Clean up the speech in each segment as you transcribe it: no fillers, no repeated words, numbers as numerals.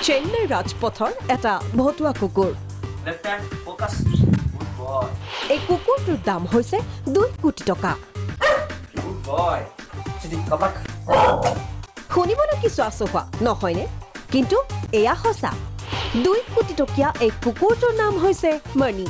চেন্নাই ৰাজপথৰ এটা ভতুৱা কুকুৰ এই কুকুৰটোৰ দাম হৈছে 2 কোটি টকা শুনিবলৈ কিছু আচহুৱা নহয়নে কিন্তু এয়া সঁচা 2 কোটি টকীয়া এই কুকুৰটোৰ নাম হৈছে মানি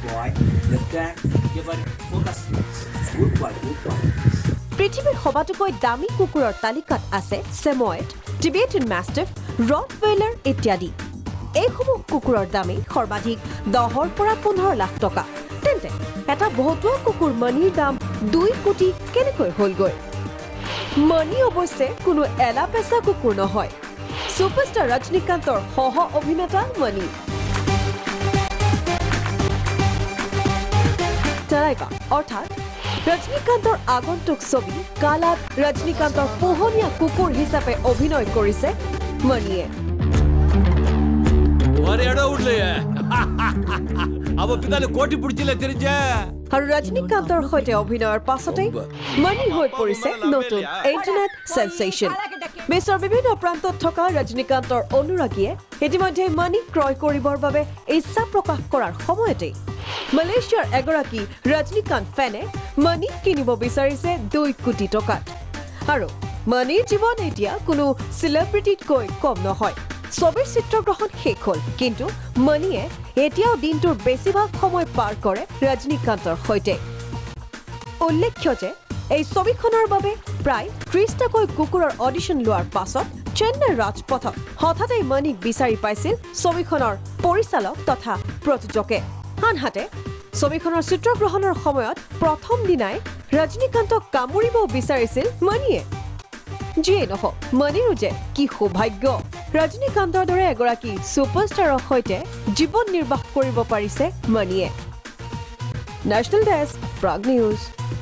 পৃথিৱীৰ সবাতোকৈ দামী কুকুৰৰ তালিকাত আছে সেময়েড টিবেটান মাষ্টিফ ৰটৱেলাৰ ইত্যাদি এইসমূহ কুকুৰৰ দামী সৰ্বাধিক 10 পৰা 15 লাখ টকা তেন্তে এটা ভতুৱা কুকুৰ মানিৰ দাম 2 কোটি কেনেকৈ হ'লগৈ মানি অৱশ্যে কোনো এলাপেচা কুকুৰ নহয় সুপাৰষ্টাৰ ৰজনীকান্তৰ সহ অভিনেতা মানি তাৰাইকা অৰ্থাৎ ৰজনীকান্তৰ আগন্তুক ছবি কালাত ৰজনীকান্তৰ পোহনীয়া কুকুৰ হিচাপে অভিনয় কৰিছে মানিয়ে আৰু ৰজনীকান্তৰ সৈতে অভিনয়ৰ পাছতে মানি হৈ পৰিছে নতুন ইণ্টাৰনেট সেন্সেশ্যন বিশ্বৰ বিভিন্ন প্ৰান্তত থকা ৰজনীকান্তৰ অনুৰাগীয়ে ইতিমধ্যে মানি ক্ৰয় কৰিবৰ বাবে ইচ্ছা প্ৰকাশ কৰাৰ সময়তে মালয়েছিয়াৰ এগৰাকী ৰজনীকান্ত ফেনে মানি কিনিব বিচাৰিছে 2 কোটি টকাত আৰু মানিৰ জীৱন এতিয়া কোনো সেলিব্ৰিটিতকৈ কম নহয় ছবিৰ চিত্ৰগ্ৰহণ শেষ হ'ল কিন্তু মানিয়ে এতিয়াও দিনটোৰ বেছিভাগ সময় পাৰ কৰে ৰজনীকান্তৰ সৈতে উল্লেখ্য যে এই ছবিখনৰ বাবে প্ৰায় 30টাকৈ কুকুৰৰ অডিশ্যন লোৱাৰ পাছত চেন্নাই ৰাজপথত হঠাতে মানিক বিচাৰি পাইছিল ছবিখনৰ পৰিচালক তথা প্ৰযোজকে আনহাতে ছবিখনৰ চিত্ৰগ্ৰহণৰ সময়ত প্ৰথম দিনাই ৰজনীকান্তক কামুৰিব বিচাৰিছিল মানিয়ে যিয়ে নহওক মানিৰো যে কি সৌভাগ্য ৰজনীকান্তৰ দৰে এগৰাকী সুপাৰষ্টাৰৰ সৈতে জীৱন নিৰ্বাহ কৰিব পাৰিছে মানিয়ে নেশ্যনেল ডেস্ক প্ৰাগ নিউজ